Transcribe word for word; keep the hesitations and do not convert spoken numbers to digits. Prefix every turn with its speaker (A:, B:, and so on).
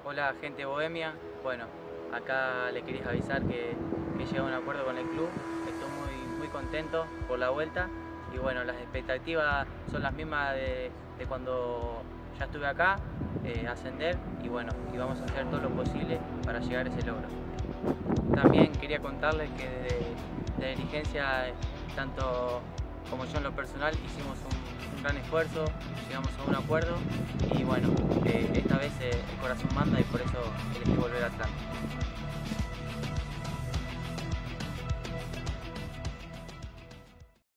A: Hola gente bohemia, bueno, acá le quería avisar que, que he llegado a un acuerdo con el club, estoy muy, muy contento por la vuelta y bueno, las expectativas son las mismas de, de cuando ya estuve acá, eh, ascender y bueno, y vamos a hacer todo lo posible para llegar a ese logro. También quería contarles que desde la dirigencia, tanto como yo en lo personal, hicimos un, un gran esfuerzo, llegamos a un acuerdo y bueno, eh, esta vez eh, el corazón manda y por eso elegí volver al Atlante.